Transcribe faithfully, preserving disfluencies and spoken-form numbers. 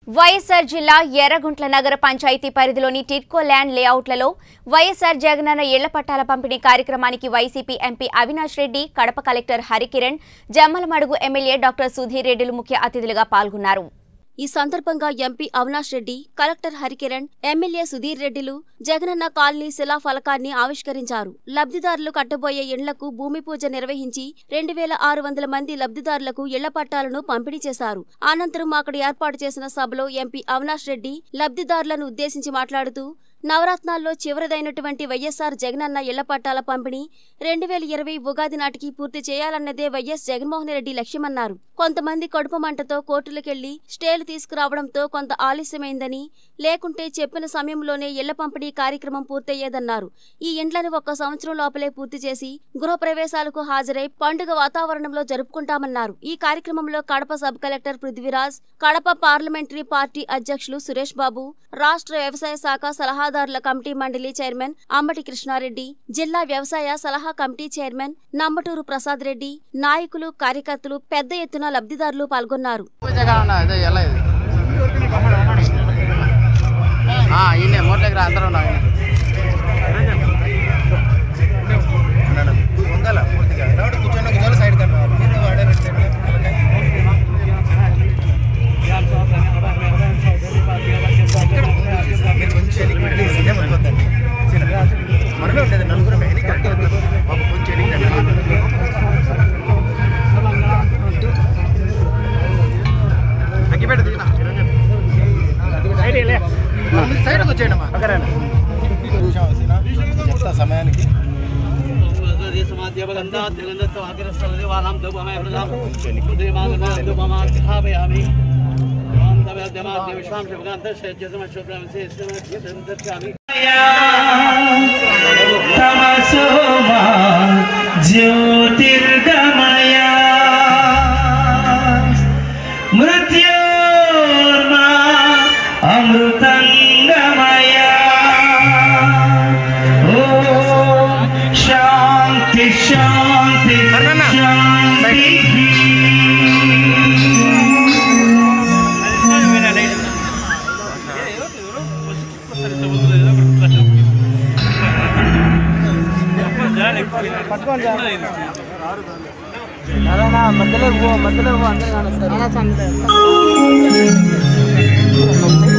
వైఎస్ఆర్ జిల్లా ఎర్రగుంట్ల నగర పంచాయతీ పరిధిలోని టిట్కో ల్యాండ్ లేఅవుట్లలో వైఎస్ఆర్ జగనన్న ఇళ్ల పట్టాల పంపిణీ కార్యక్రమానికి YCP MP Avinash Reddy, Kadapa collector Harikiran, Jammalamadugu MLA doctor Sudheer రెడ్డిలు ముఖ్య అతిథులుగా పాల్గొన్నారు. ఈ సందర్భంగా MP Avinash Reddy, collector Harikiran, MLA Sudheer రెడ్డిలు జగనన్న కాలనీ శిలా ఫలకాన్ని ఆవిష్కరించారు. లబ్ధిదారులు కట్టబోయే ఇళ్లకు భూమి పూజ నిర్వహించి రెండు వేల ఆరు వందల మంది లబ్ధిదారులకు ఇళ్ల పట్టాలను పంపిణీ చేశారు. అనంతరం అక్కడ ఏర్పాటు చేసిన సభలో ఎంపీ అవినాష్ రెడ్డి లబ్ధిదారులను ఉద్దేశించి మాట్లాడుతూ నవరత్నాల్లో చివరిదైనటువంటి వైఎస్ఆర్ జగనన్న ఇళ్ల పట్టాల పంపిణీ రెండు వేల ఇరవై ఉగాది నాటికి పూర్తి చేయాలన్నదే వైఎస్ జగన్మోహన్ రెడ్డి లక్ష్యమన్నారు. కొంతమంది కడుపు మంటతో కోర్టులకెళ్లి స్టేలు తీసుకురావడంతో కొంత ఆలస్యమైందని, లేకుంటే చెప్పిన సమయంలోనే ఇళ్ల పంపిణీ కార్యక్రమం పూర్తయ్యేదన్నారు. ఈ ఇండ్లను ఒక్క సంవత్సరం లోపలే పూర్తి చేసి గృహప్రవేశాలకు హాజరై పండుగ వాతావరణంలో జరుపుకుంటామన్నారు. ఈ కార్యక్రమంలో Kadapa sub collector Prithviraj, Kadapa parliamentary party అధ్యక్షులు సురేష్ బాబు, రాష్ట్ర వ్యవసాయ శాఖ సలహాదారుల కమిటీ మండలి చైర్మన్ అంబటి కృష్ణారెడ్డి, జిల్లా వ్యవసాయ సలహా కమిటీ చైర్మన్ నంబటూరు ప్రసాద్ రెడ్డి, నాయకులు, కార్యకర్తలు పెద్ద ఎత్తున లబ్ధిదారులు పాల్గొన్నారు. సమయానికి జ్యోతిర్గమయ మృత్యోర్మా అమృతంగమయ ఓం శాంతి శాంతి శాంతి. మధ్యలో మధ్యలో అందరూ